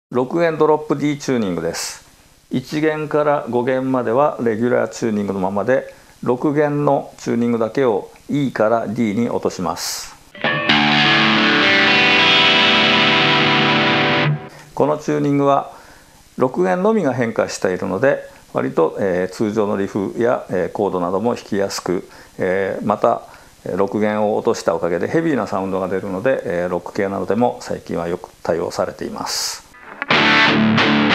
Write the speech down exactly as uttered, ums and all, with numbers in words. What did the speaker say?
ろくげんドロップ D チューニングです。いちげんからごげんまではレギュラーチューニングのままで、ろくげんのチューニングだけを E から D に落とします。このチューニングはろくげんのみが変化しているので、割と、えー、通常のリフや、えー、コードなども弾きやすく、えー、またろくげんを落としたおかげでヘビーなサウンドが出るので、えー、ロック系などでも最近はよく対応されています。